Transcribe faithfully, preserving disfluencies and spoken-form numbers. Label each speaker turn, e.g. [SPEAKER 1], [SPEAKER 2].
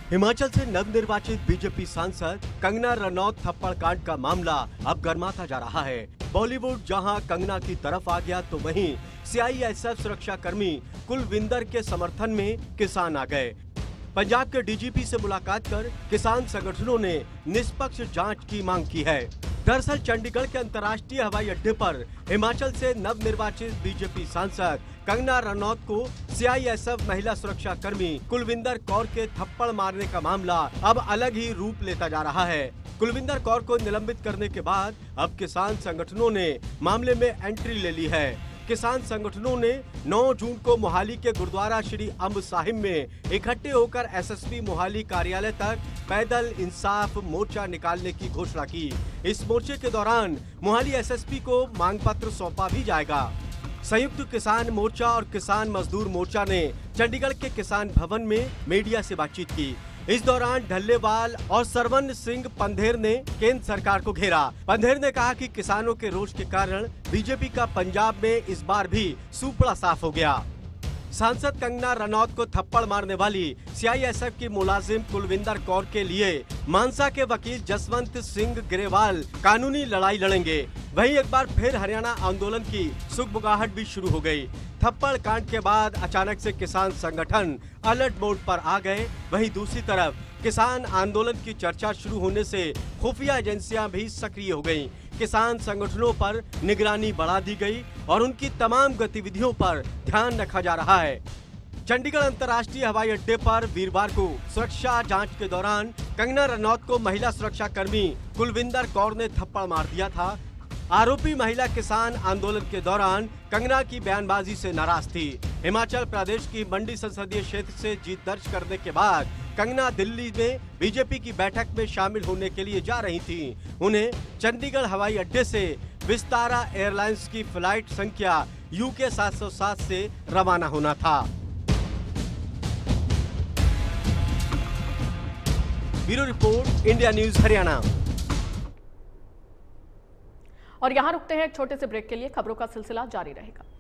[SPEAKER 1] हिमाचल से नवनिर्वाचित बीजेपी सांसद कंगना रनौत थप्पड़ कांड का मामला अब गर्माता जा रहा है। बॉलीवुड जहां कंगना की तरफ आ गया तो वहीं सीआईएसएफ सुरक्षा कर्मी कुलविंदर के समर्थन में किसान आ गए। पंजाब के डीजीपी से मुलाकात कर किसान संगठनों ने निष्पक्ष जांच की मांग की है। दरअसल चंडीगढ़ के अंतर्राष्ट्रीय हवाई अड्डे पर हिमाचल से नवनिर्वाचित बीजेपी सांसद कंगना रनौत को सीआईएसएफ महिला सुरक्षा कर्मी कुलविंदर कौर के थप्पड़ मारने का मामला अब अलग ही रूप लेता जा रहा है। कुलविंदर कौर को निलंबित करने के बाद अब किसान संगठनों ने मामले में एंट्री ले ली है। किसान संगठनों ने नौ जून को मोहाली के गुरुद्वारा श्री अम्ब साहिब में इकट्ठे होकर एसएसपी मोहाली कार्यालय तक पैदल इंसाफ मोर्चा निकालने की घोषणा की। इस मोर्चे के दौरान मोहाली एसएसपी को मांग पत्र सौंपा भी जाएगा। संयुक्त किसान मोर्चा और किसान मजदूर मोर्चा ने चंडीगढ़ के किसान भवन में मीडिया से बातचीत की। इस दौरान ढल्लेवाल और सरवन सिंह पंधेर ने केंद्र सरकार को घेरा। पंधेर ने कहा कि किसानों के रोष के कारण बीजेपी का पंजाब में इस बार भी सुपड़ा साफ हो गया। सांसद कंगना रनौत को थप्पड़ मारने वाली सीआईएसएफ की मुलाजिम कुलविंदर कौर के लिए मानसा के वकील जसवंत सिंह ग्रेवाल कानूनी लड़ाई लड़ेंगे। वहीं एक बार फिर हरियाणा आंदोलन की सुगबुगाहट भी शुरू हो गई। थप्पड़ कांड के बाद अचानक से किसान संगठन अलर्ट मोड पर आ गए। वहीं दूसरी तरफ किसान आंदोलन की चर्चा शुरू होने से खुफिया एजेंसियां भी सक्रिय हो गईं। किसान संगठनों पर निगरानी बढ़ा दी गई और उनकी तमाम गतिविधियों पर ध्यान रखा जा रहा है। चंडीगढ़ अंतर्राष्ट्रीय हवाई अड्डे पर वीरवार को सुरक्षा जांच के दौरान कंगना रनौत को महिला सुरक्षा कर्मी कुलविंदर कौर ने थप्पड़ मार दिया था। आरोपी महिला किसान आंदोलन के दौरान कंगना की बयानबाजी से नाराज थी। हिमाचल प्रदेश की मंडी संसदीय क्षेत्र से जीत दर्ज करने के बाद कंगना दिल्ली में बीजेपी की बैठक में शामिल होने के लिए जा रही थी। उन्हें चंडीगढ़ हवाई अड्डे से विस्तारा एयरलाइंस की फ्लाइट संख्या यूके सात सौ सात से रवाना होना था। Bureau report, India news Haryana.
[SPEAKER 2] और यहां रुकते हैं एक छोटे से ब्रेक के लिए। खबरों का सिलसिला जारी रहेगा।